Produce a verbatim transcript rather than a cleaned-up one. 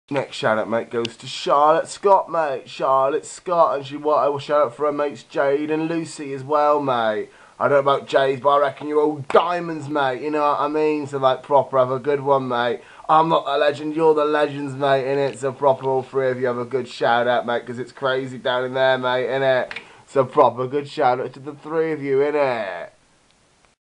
Next shout out, mate, goes to Charlotte Scott, mate. Charlotte Scott, and she what I will shout out for her mates Jade and Lucy as well, mate. I don't know about Jade, but I reckon you're all diamonds, mate. You know what I mean? So like proper, have a good one, mate. I'm not the legend, you're the legends, mate. Innit? So proper, all three of you have a good shout out, mate, because it's crazy down in there, mate. Innit? So proper, good shout out to the three of you, innit?